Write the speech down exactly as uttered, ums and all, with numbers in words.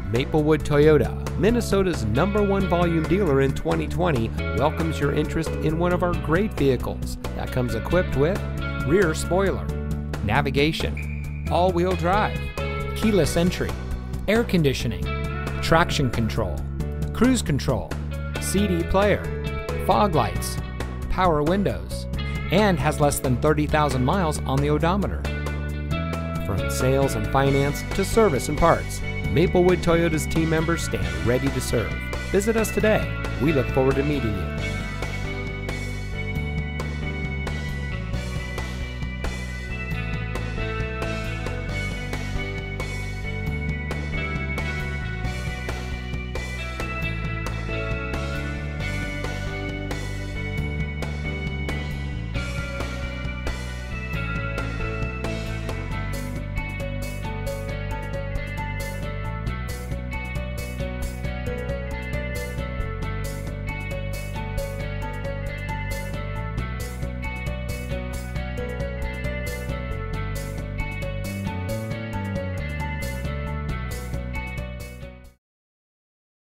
Maplewood Toyota, Minnesota's number one volume dealer in twenty twenty, welcomes your interest in one of our great vehicles that comes equipped with rear spoiler, navigation, all-wheel drive, keyless entry, air conditioning, traction control, cruise control, C D player, fog lights, power windows, and has less than thirty thousand miles on the odometer. From sales and finance to service and parts, Maplewood Toyota's team members stand ready to serve. Visit us today. We look forward to meeting you.